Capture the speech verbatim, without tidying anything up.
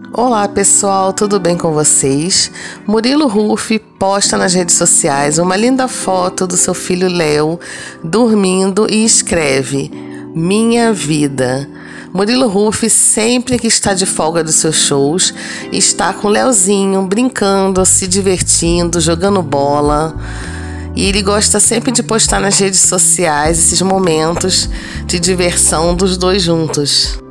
Olá pessoal, tudo bem com vocês? Murilo Huff posta nas redes sociais uma linda foto do seu filho Léo dormindo e escreve: Minha vida. Murilo Huff, sempre que está de folga dos seus shows, está com o Leozinho brincando, se divertindo, jogando bola. E ele gosta sempre de postar nas redes sociais esses momentos de diversão dos dois juntos.